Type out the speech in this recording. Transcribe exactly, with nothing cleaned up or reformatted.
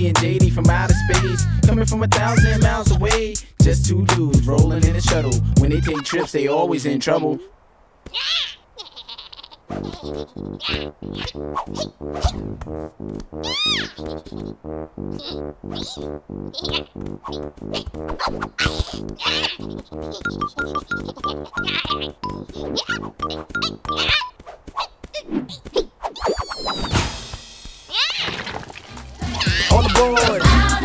me and J D from outer space, coming from a thousand miles away. Just two dudes rolling in a shuttle. When they take trips, they always in trouble. All aboard!